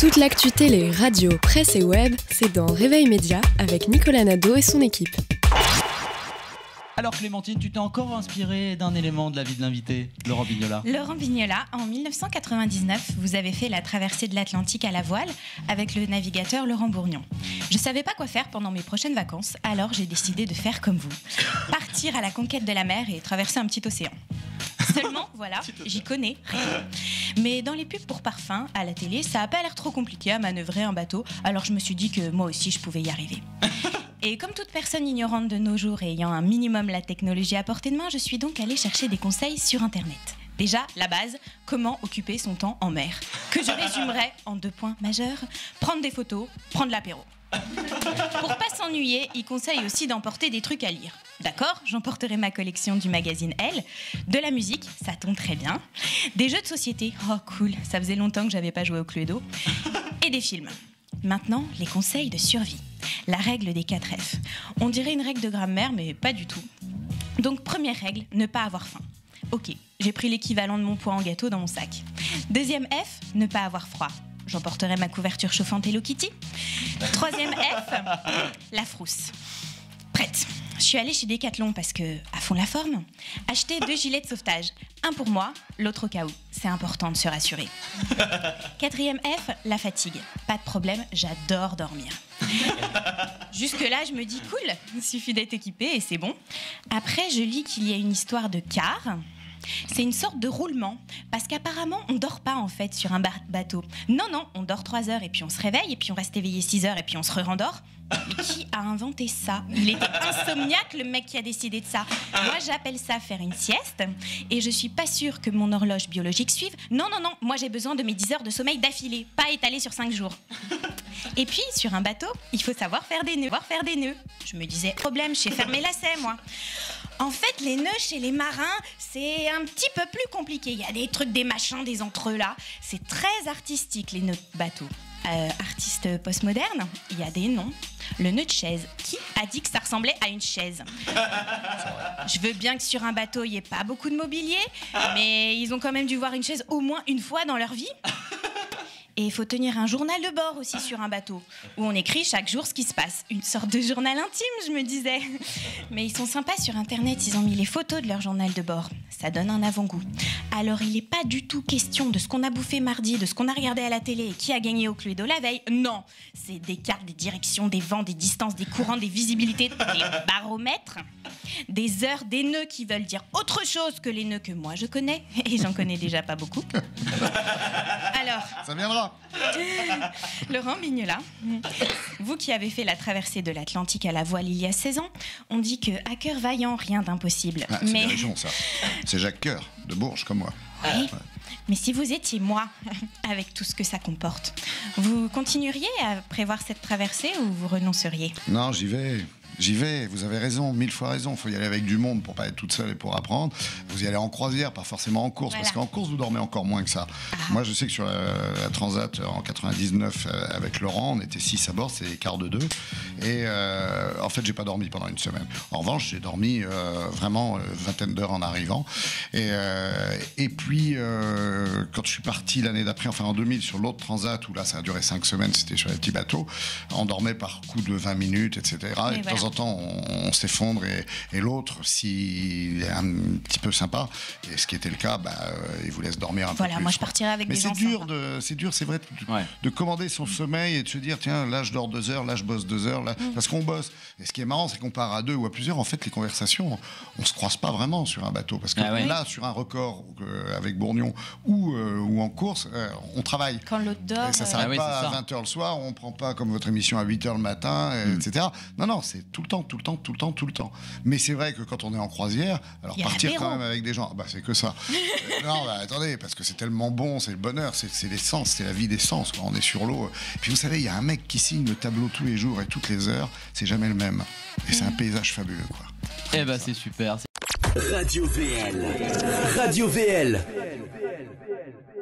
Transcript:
Toute l'actu télé, radio, presse et web, c'est dans Réveil Média avec Nicolas Nadeau et son équipe. Alors Clémentine, tu t'es encore inspirée d'un élément de la vie de l'invité, Laurent Bignola. Laurent Bignola, en 1999, vous avez fait la traversée de l'Atlantique à la voile avec le navigateur Laurent Bourgnon. Je ne savais pas quoi faire pendant mes prochaines vacances, alors j'ai décidé de faire comme vous. Partir à la conquête de la mer et traverser un petit océan. Seulement, voilà, j'y connais rien. Mais dans les pubs pour parfum, à la télé, ça n'a pas l'air trop compliqué à manœuvrer un bateau, alors je me suis dit que moi aussi je pouvais y arriver. Et comme toute personne ignorante de nos jours et ayant un minimum la technologie à portée de main, je suis donc allée chercher des conseils sur Internet. Déjà, la base, comment occuper son temps en mer, que je résumerai en 2 points majeurs: prendre des photos, prendre l'apéro. Pour pas s'ennuyer, il conseille aussi d'emporter des trucs à lire. D'accord, j'emporterai ma collection du magazine Elle, de la musique, ça tombe très bien, des jeux de société, oh cool, ça faisait longtemps que j'avais pas joué au Cluedo, et des films. Maintenant, les conseils de survie. La règle des 4 F. On dirait une règle de grammaire, mais pas du tout. Donc, première règle, ne pas avoir faim. Ok, j'ai pris l'équivalent de mon poids en gâteau dans mon sac. Deuxième F, ne pas avoir froid. J'emporterai ma couverture chauffante Hello Kitty. Troisième F, la frousse. Prête. Je suis allée chez Decathlon parce que, à fond la forme, acheter 2 gilets de sauvetage. Un pour moi, l'autre au cas où. C'est important de se rassurer. Quatrième F, la fatigue. Pas de problème, j'adore dormir. Jusque-là, je me dis cool, il suffit d'être équipé et c'est bon. Après, je lis qu'il y a une histoire de quart. C'est une sorte de roulement, parce qu'apparemment, on dort pas en fait sur un bateau. Non, on dort 3 heures et puis on se réveille, et puis on reste éveillé 6 heures et puis on se rendort. Mais qui a inventé ça? Il était insomniaque, le mec qui a décidé de ça. Moi, j'appelle ça faire une sieste, et je suis pas sûre que mon horloge biologique suive. Non, moi j'ai besoin de mes 10 heures de sommeil d'affilée, pas étalé sur 5 jours. Et puis, sur un bateau, il faut savoir faire des nœuds. Je me disais, problème, je sais faire mes lacets, moi. En fait, les nœuds chez les marins, c'est un petit peu plus compliqué. Il y a des trucs, des machins, des entrelacs là. C'est très artistique, les nœuds de bateau. Artiste postmoderne, il y a des noms. Le nœud de chaise. Qui a dit que ça ressemblait à une chaise? Je veux bien que sur un bateau, il n'y ait pas beaucoup de mobilier, mais ils ont quand même dû voir une chaise au moins une fois dans leur vie. Et il faut tenir un journal de bord aussi sur un bateau, où on écrit chaque jour ce qui se passe. Une sorte de journal intime, je me disais. Mais ils sont sympas sur Internet, ils ont mis les photos de leur journal de bord. Ça donne un avant-goût. Alors il n'est pas du tout question de ce qu'on a bouffé mardi, de ce qu'on a regardé à la télé et qui a gagné au Cluedo la veille. Non, c'est des cartes, des directions, des vents, des distances, des courants, des visibilités, des baromètres, des heures, des nœuds qui veulent dire autre chose que les nœuds que moi je connais. Et j'en connais déjà pas beaucoup. Alors... ça viendra. Laurent Bignola, vous qui avez fait la traversée de l'Atlantique à la voile il y a 16 ans, on dit que à cœur vaillant, rien d'impossible. Ah, c'est des régions, ça. C'est Jacques Coeur, de Bourges, comme moi. Oui. Ouais. Mais si vous étiez moi, avec tout ce que ça comporte, vous continueriez à prévoir cette traversée ou vous renonceriez? Non, j'y vais, vous avez raison, 1000 fois raison. Il faut y aller avec du monde pour pas être toute seule et pour apprendre. Vous y allez en croisière, pas forcément en course, voilà. Parce qu'en course, vous dormez encore moins que ça. Moi, je sais que sur la Transat en 99, avec Laurent, on était 6 à bord, c'est les quarts de 2. Et en fait, j'ai pas dormi pendant une semaine. En revanche, j'ai dormi vraiment une vingtaine d'heures en arrivant. Et puis, quand je suis parti l'année d'après, enfin en 2000, sur l'autre Transat, où là, ça a duré 5 semaines, c'était sur les petits bateaux, on dormait par coup de 20 minutes, etc. Et de temps en temps, on s'effondre et l'autre, s'il est un petit peu sympa, et ce qui était le cas, il vous laisse dormir un peu plus. Voilà, moi je partirais avec des gens sympas. C'est dur, c'est vrai, de commander son sommeil et de se dire, tiens, là je dors 2 heures, là je bosse 2 heures, là, parce qu'on bosse. Et ce qui est marrant, c'est qu'on part à 2 ou à plusieurs, en fait, les conversations, on se croise pas vraiment sur un bateau. Parce que là, sur un record avec Bourgnon ou en course, on travaille. Quand l'autre dort... Et ça s'arrête pas à 20h le soir, on prend pas comme votre émission à 8h le matin, etc. Non, c'est tout le temps. Mais c'est vrai que quand on est en croisière, alors partir quand même avec des gens, c'est que ça. Non, attendez, parce que c'est tellement bon, c'est le bonheur, c'est l'essence, c'est la vie d'essence quand on est sur l'eau. Et puis vous savez, il y a un mec qui signe le tableau tous les jours et toutes les heures, c'est jamais le même. Et c'est un paysage fabuleux, quoi. C'est super. Radio VL. Radio VL.